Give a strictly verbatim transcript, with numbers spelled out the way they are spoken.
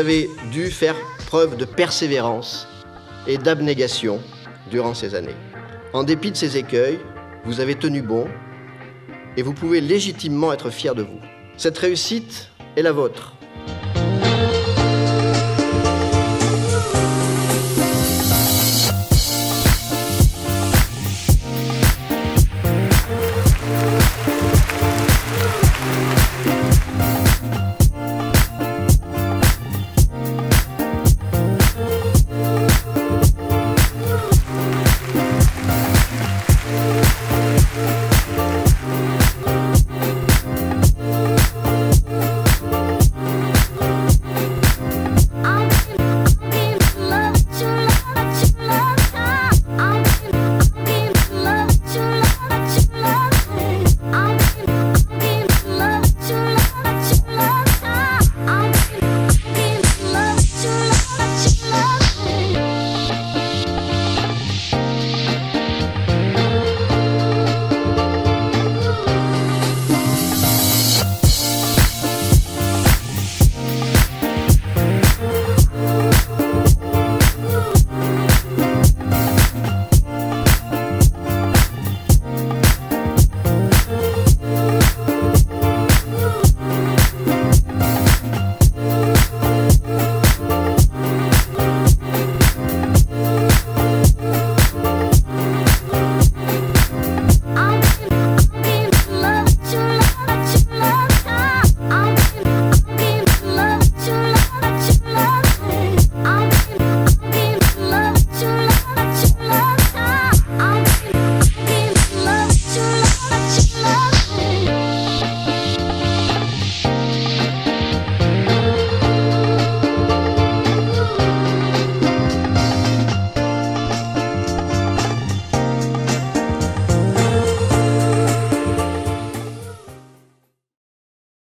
avez dû faire preuve de persévérance et d'abnégation durant ces années. En dépit de ces écueils, vous avez tenu bon et vous pouvez légitimement être fiers de vous. Cette réussite est la vôtre.